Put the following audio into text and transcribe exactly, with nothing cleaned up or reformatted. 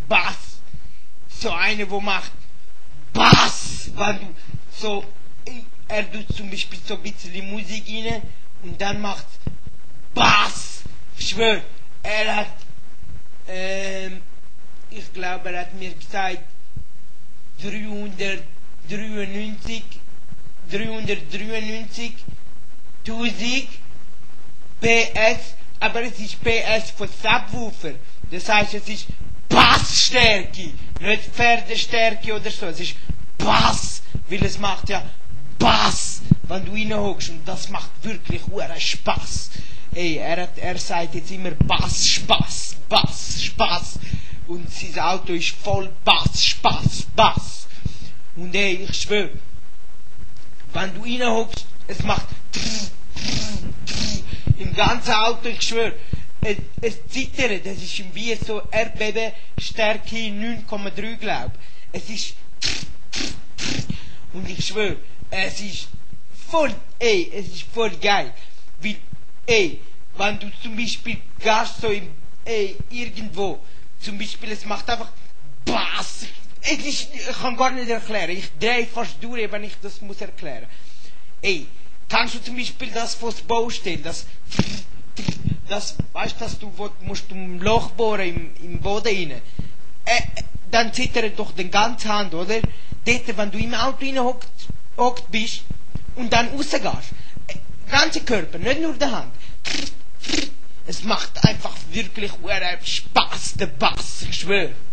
Bass. So eine, wo macht Bass, weil du so, er tut zum Beispiel so ein bisschen Musik rein und dann macht Bass. Ich schwör, er hat, ähm, ich glaube, er hat mir gesagt, dreihundertdreiundneunzig, dreihundertdreiundneunzig tausend P S, aber es ist P S von Subwoofer. Das heißt, es ist Bassstärke, nicht Pferdestärke oder so. Es ist Bass, weil es macht ja Bass, wenn du reinhockst. Und das macht wirklich hure Spaß. Ey, er, hat, er sagt jetzt immer Bass, Spaß, Bass, Spaß. Und sein Auto ist voll Bass, Spaß, Bass. Und ey, ich schwöre, wenn du reinhockst, es macht im ganzen Auto, ich schwöre, es, es zittert, das ist wie so Erdbebenstärke neun Komma drei, glaube ich. Es ist und ich schwöre, es ist voll, ey, es ist voll geil. Weil, ey, wenn du zum Beispiel gehst so im, ey, irgendwo, zum Beispiel, es macht einfach Bass. Es ist, ich kann gar nicht erklären. Ich drehe fast durch, wenn ich das muss erklären. Ey, kannst du zum Beispiel das von der Baustelle, das, das, weißt du, dass du wo, musst ein Loch bohren im, im Boden rein. Äh, dann zittert doch den ganzen Hand, oder? Dort, wenn du im Auto reinhockt bist und dann rausgehst. Äh, ganze Körper, nicht nur die Hand. Es macht einfach wirklich Spaß, der Bass, ich schwöre.